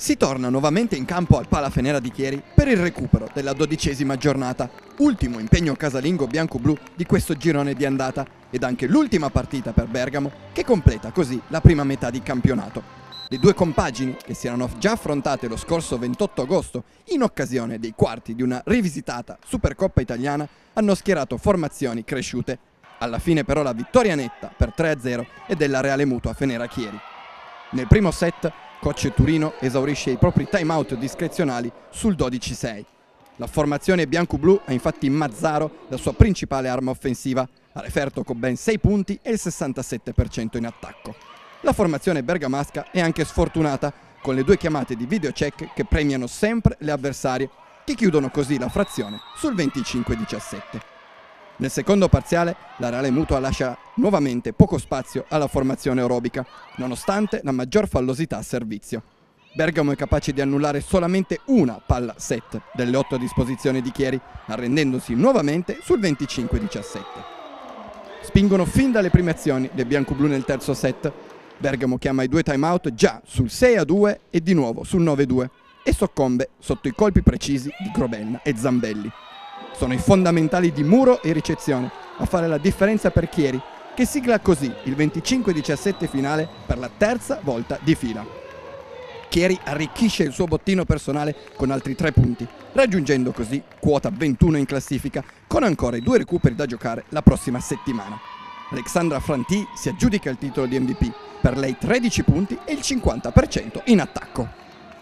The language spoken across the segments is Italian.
Si torna nuovamente in campo al Palafenera di Chieri per il recupero della 12ª giornata, ultimo impegno casalingo bianco-blu di questo girone di andata ed anche l'ultima partita per Bergamo che completa così la prima metà di campionato. Le due compagini, che si erano già affrontate lo scorso 28 agosto in occasione dei quarti di una rivisitata Supercoppa italiana, hanno schierato formazioni cresciute. Alla fine però la vittoria netta per 3-0 è della Reale Mutua Fenera Chieri. Nel primo set Coach Turino esaurisce i propri time-out discrezionali sul 12-6. La formazione bianco-blu ha infatti Mazzaro la sua principale arma offensiva, a referto con ben 6 punti e il 67% in attacco. La formazione bergamasca è anche sfortunata, con le due chiamate di videocheck che premiano sempre le avversarie, che chiudono così la frazione sul 25-17. Nel secondo parziale la Reale Mutua lascia nuovamente poco spazio alla formazione orobica, nonostante la maggior fallosità a servizio. Bergamo è capace di annullare solamente una palla set delle 8 a disposizione di Chieri, arrendendosi nuovamente sul 25-17. Spingono fin dalle prime azioni le bianco-blu nel terzo set. Bergamo chiama i due timeout già sul 6-2 e di nuovo sul 9-2 e soccombe sotto i colpi precisi di Grobelna e Zambelli. Sono i fondamentali di muro e ricezione a fare la differenza per Chieri, che sigla così il 25-17 finale per la terza volta di fila. Chieri arricchisce il suo bottino personale con altri 3 punti, raggiungendo così quota 21 in classifica, con ancora i 2 recuperi da giocare la prossima settimana. Alexandra Franti si aggiudica il titolo di MVP, per lei 13 punti e il 50% in attacco.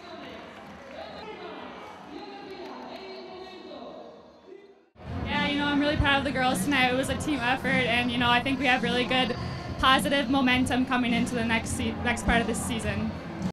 I'm really proud of the girls tonight. It was a team effort, and I think we have really good positive momentum coming into the next part of this season.